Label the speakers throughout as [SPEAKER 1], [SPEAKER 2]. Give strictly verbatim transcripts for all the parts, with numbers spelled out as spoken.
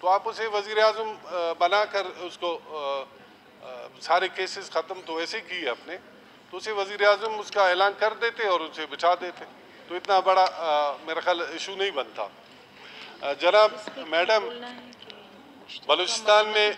[SPEAKER 1] تو آپ اسے وزیر اعظم بنا کر اس کو سارے کیسز ختم تو ویسے کی ہے اپنے، تو اسے وزیر اعظم اس کا اعلان کر دیتے اور اسے بچا دیتے، تو اتنا بڑا میرا خیال ایشو نہیں بنتا۔ جناب میڈم، بلوچستان میں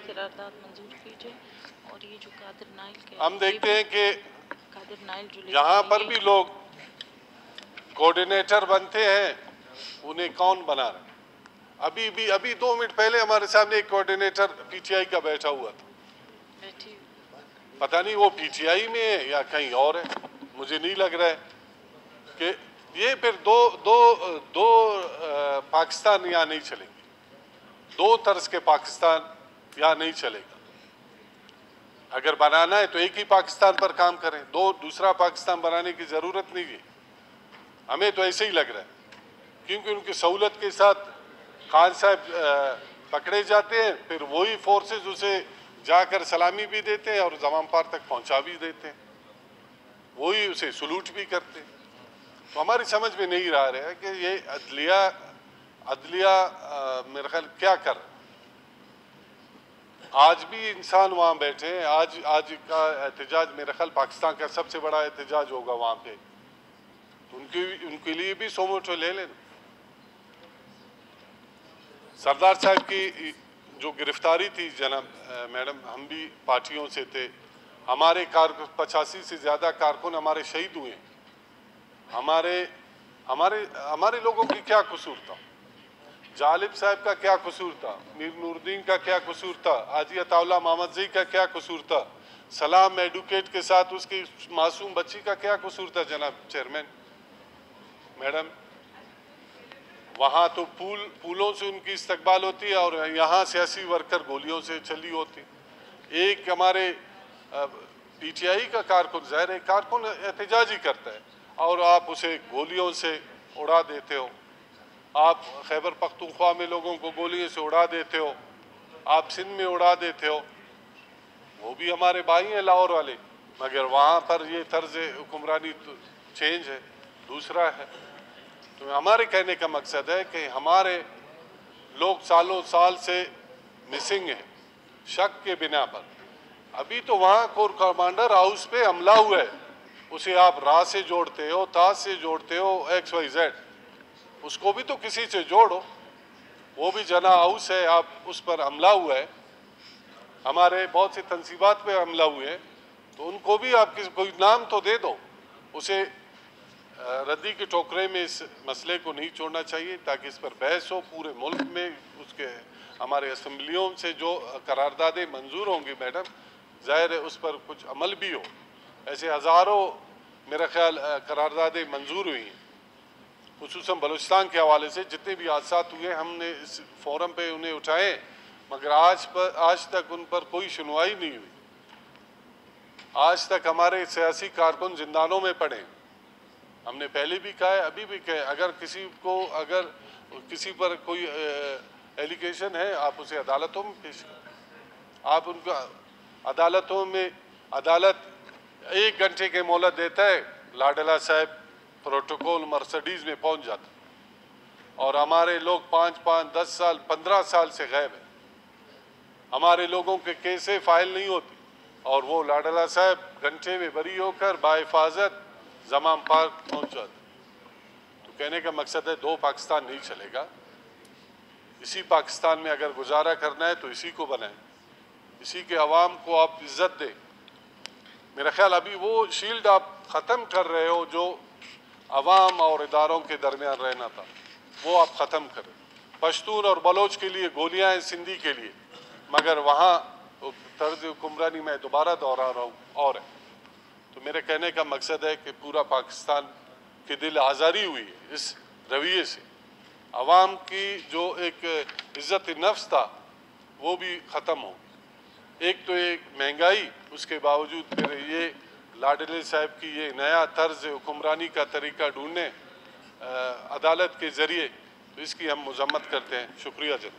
[SPEAKER 1] ہم دیکھتے ہیں کہ یہاں پر بھی لوگ کوارڈینیٹر بنتے ہیں، انہیں کون بنا رہا ہے؟ ابھی بھی ابھی دو منٹ پہلے ہمارے سامنے ایک کوارڈینیٹر پی ٹی آئی کا بیٹھا ہوا تھا، پتہ نہیں وہ پی ٹی آئی میں ہے یا کہیں اور ہے، مجھے نہیں لگ رہا ہے کہ یہ پھر دو دو دو پاکستان یہاں نہیں چلیں گے، دو طرز کے پاکستان یہاں نہیں چلے گا۔ اگر بنانا ہے تو ایک ہی پاکستان پر کام کریں، دو دوسرا پاکستان بنانے کی ضرورت نہیں ہے، ہمیں تو ایسے ہی لگ رہا ہے، کیونکہ ان کی سہولت کے ساتھ خان صاحب پکڑے جاتے ہیں، پھر وہی فورسز اسے جا کر سلامی بھی دیتے ہیں اور زمام پار تک پہنچا بھی دیتے ہیں، وہی اسے سلوٹ بھی کرتے ہیں۔ تو ہماری سمجھ میں نہیں رہا ہے کہ یہ عدلیہ عدلیہ میرا خیال کیا کر آج بھی انسان وہاں بیٹھے ہیں، آج آج کا احتجاج میرا خیال پاکستان کا سب سے بڑا احتجاج ہوگا وہاں پہ، ان کی ان کے لیے بھی سو موٹو لے لیں۔ سردار صاحب کی جو گرفتاری تھی جناب میڈم، ہم بھی پارٹیوں سے تھے، ہمارے کارکن پچاسی سے زیادہ کارکن ہمارے شہید ہوئے ہیں، ہمارے ہمارے ہمارے لوگوں کی کیا قصور تھا؟ جالب صاحب کا کیا قصور تھا؟ میر نور الدین کا کیا قصور تھا؟ حاجی عطا اللہ محمد زئی کا کیا قصور تھا؟ سلام ایڈوکیٹ کے ساتھ اس کی معصوم بچی کا کیا قصور تھا جناب چیئرمین میڈم؟ وہاں تو پول پولوں سے ان کی استقبال ہوتی ہے اور یہاں سیاسی ورکر گولیوں سے چلی ہوتی۔ ایک ہمارے پی ٹی آئی کا کارکن، ظاہر ہے کارکن احتجاج ہی کرتا ہے اور آپ اسے گولیوں سے اڑا دیتے ہو، آپ خیبر پختونخوا میں لوگوں کو گولیوں سے اڑا دیتے ہو، آپ سندھ میں اڑا دیتے ہو، وہ بھی ہمارے بھائی ہیں لاہور والے، مگر وہاں پر یہ طرز حکمرانی چینج ہے، دوسرا ہے۔ تو ہمارے کہنے کا مقصد ہے کہ ہمارے لوگ سالوں سال سے مسنگ ہیں شک کے بنا پر۔ ابھی تو وہاں کور کمانڈر ہاؤس پہ حملہ ہوا ہے، اسے آپ راہ سے جوڑتے ہو، تا سے جوڑتے ہو، ایکس وائی زیڈ، اس کو بھی تو کسی سے جوڑو، وہ بھی جناح ہاؤس ہے، آپ اس پر حملہ ہوا ہے، ہمارے بہت سی تنصیبات پہ حملہ ہوئے ہیں، تو ان کو بھی آپ کوئی نام تو دے دو۔ اسے ردی کے ٹوکرے میں اس مسئلے کو نہیں چھوڑنا چاہیے تاکہ اس پر بحث ہو پورے ملک میں، اس کے ہمارے اسمبلیوں سے جو قراردادیں منظور ہوں گی میڈم، ظاہر ہے اس پر کچھ عمل بھی ہو۔ ایسے ہزاروں میرا خیال قراردادیں منظور ہوئی ہیں، خصوصاً بلوچستان کے حوالے سے جتنے بھی حادثات ہوئے ہم نے اس فورم پہ انہیں اٹھائے، مگر آج پر آج تک ان پر کوئی سنوائی نہیں ہوئی۔ آج تک ہمارے سیاسی کارکن زندانوں میں پڑے، ہم نے پہلے بھی کہا ہے ابھی بھی کہا ہے، اگر کسی کو اگر کسی پر کوئی ایلیگیشن ہے آپ اسے عدالتوں میں پیش کریں، آپ ان کا عدالتوں میں عدالت ایک گھنٹے کے مہلت دیتا ہے، لاڈلا صاحب پروٹوکول مرسڈیز میں پہنچ جاتا اور ہمارے لوگ پانچ پانچ دس سال پندرہ سال سے غائب ہیں، ہمارے لوگوں کے کیسیں فائل نہیں ہوتی اور وہ لاڈلا صاحب گھنٹے میں بری ہو کر باحفاظت زمام پارک پہنچ جاتے۔ تو کہنے کا مقصد ہے دو پاکستان نہیں چلے گا، اسی پاکستان میں اگر گزارا کرنا ہے تو اسی کو بنائیں، اسی کے عوام کو آپ عزت دیں۔ میرا خیال ابھی وہ شیلڈ آپ ختم کر رہے ہو جو عوام اور اداروں کے درمیان رہنا تھا، وہ آپ ختم کریں۔ پشتون اور بلوچ کے لیے گولیاں ہیں، سندھی کے لیے، مگر وہاں طرز حکمرانی میں دوبارہ دوہرا رہا ہوں اور ہے۔ تو میرے کہنے کا مقصد ہے کہ پورا پاکستان کی دل آزاری ہوئی ہے اس رویے سے، عوام کی جو ایک عزت نفس تھا وہ بھی ختم ہو۔ ایک تو ایک مہنگائی، اس کے باوجود پھر یہ لاڈلے صاحب کی یہ نیا طرز حکمرانی کا طریقہ ڈھونڈنے عدالت کے ذریعے، تو اس کی ہم مذمت کرتے ہیں۔ شکریہ جناب۔